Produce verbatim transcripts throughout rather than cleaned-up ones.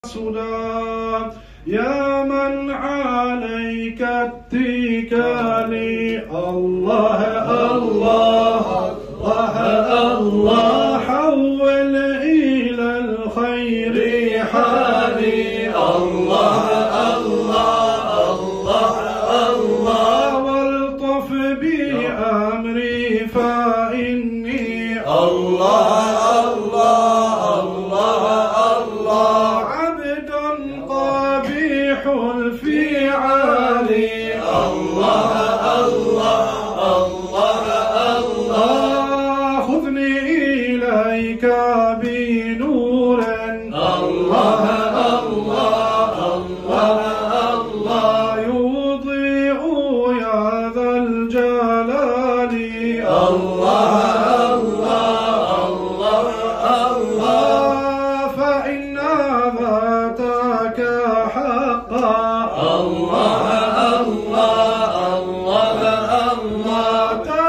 السدى يا من عليك اتكالي. الله الله الله الله حول إلى الخير حالي. الله الله الله الله والطف بأمري فإني الله الله الله الله عبد قبيح الفعال. الله الله الله الله خذني إليك بنور. الله الله الله الله يضيء يا ذا الجلال. الله الله الله الله فإن ذاتك حقا. الله الله الله الله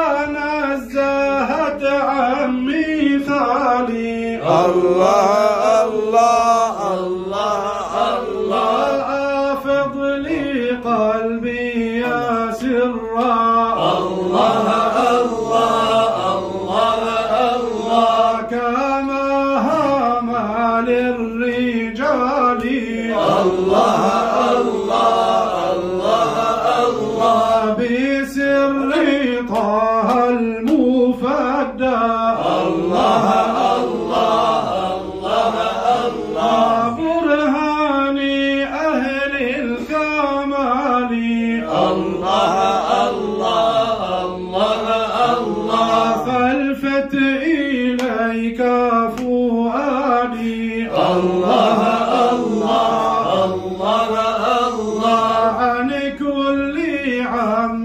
تنزهت عن مثالي. الله الله الله الله أفض لي قلبي يا سرا. الله الله الله الله كما هام للرجال. الله الله الله الله بسر طه المفدى. الله الله الله الله برهاني أهل الكمال. الله الله الله الله فالفت إليك فؤادي. الله الله الله الله عن كل عم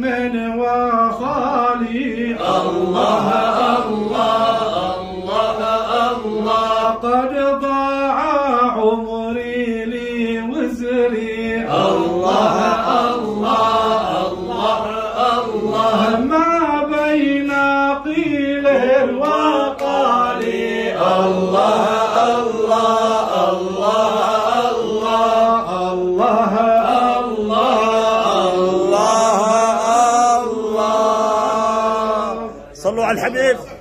وخالي. الله الله الله الله قد ضاع عمري لي وزري. الله الله الله الله ما بين قيل وقال. الله الله الله الله الله الله الله. صلوا على الحبيب.